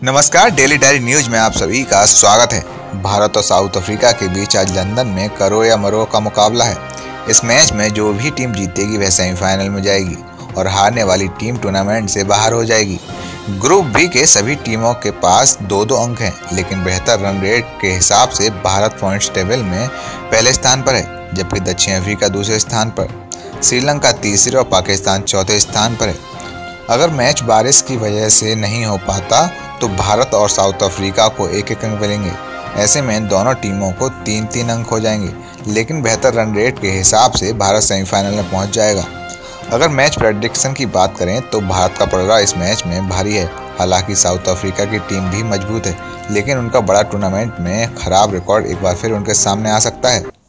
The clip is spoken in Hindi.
नमस्कार, डेली डायरी न्यूज में आप सभी का स्वागत है। भारत और साउथ अफ्रीका के बीच आज लंदन में करो या मरो का मुकाबला है। इस मैच में जो भी टीम जीतेगी वह सेमीफाइनल में जाएगी और हारने वाली टीम टूर्नामेंट से बाहर हो जाएगी। ग्रुप बी के सभी टीमों के पास 2-2 अंक हैं, लेकिन बेहतर रन रेट के हिसाब से भारत पॉइंट्स टेबल में पहले स्थान पर है, जबकि दक्षिण अफ्रीका दूसरे स्थान पर, श्रीलंका तीसरे और पाकिस्तान चौथे स्थान पर है। अगर मैच बारिश की वजह से नहीं हो पाता तो भारत और साउथ अफ्रीका को एक अंक मिलेंगे। ऐसे में दोनों टीमों को 3-3 अंक हो जाएंगे, लेकिन बेहतर रन रेट के हिसाब से भारत सेमीफाइनल में पहुंच जाएगा। अगर मैच प्रेडिक्शन की बात करें तो भारत का पलड़ा इस मैच में भारी है। हालांकि साउथ अफ्रीका की टीम भी मजबूत है, लेकिन उनका बड़ा टूर्नामेंट में खराब रिकॉर्ड एक बार फिर उनके सामने आ सकता है।